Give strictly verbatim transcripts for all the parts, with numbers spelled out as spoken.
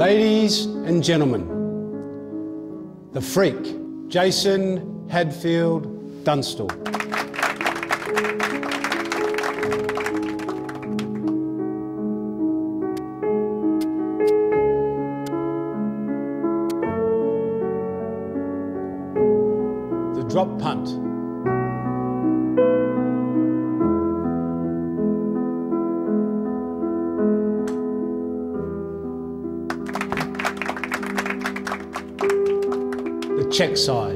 Ladies and gentlemen, the freak, Jason Hadfield Dunstall. The drop punt. The check side.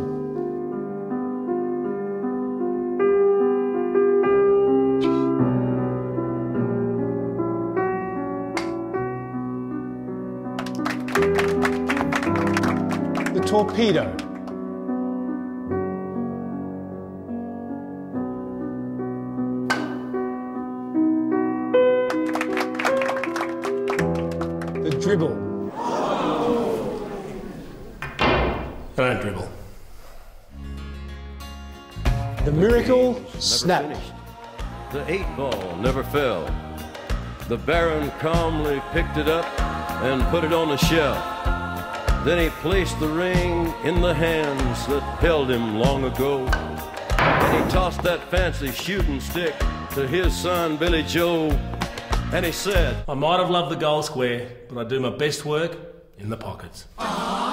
The torpedo. The dribble. I don't dribble. The miracle Never snap. finished. The eight ball never fell. The Baron calmly picked it up and put it on the shelf. Then he placed the ring in the hands that held him long ago. And he tossed that fancy shooting stick to his son Billy Joe. And he said, I might have loved the goal square, but I do my best work in the pockets.